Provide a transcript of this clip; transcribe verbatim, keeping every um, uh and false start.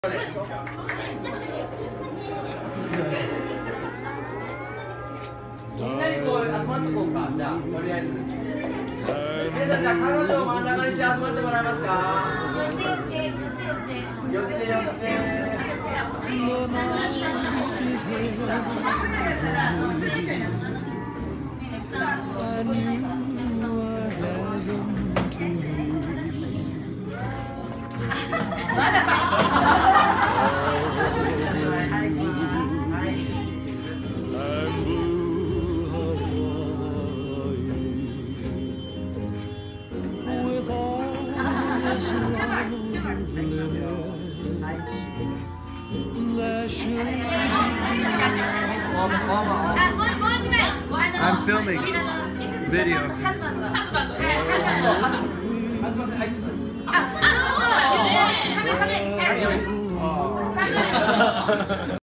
みんなにこう集まってこうか。じゃあとりあえず皆さん、じゃあ彼女を真ん中にして集まってもらえますか。寄って寄って寄って寄って寄って寄って I'm filming video.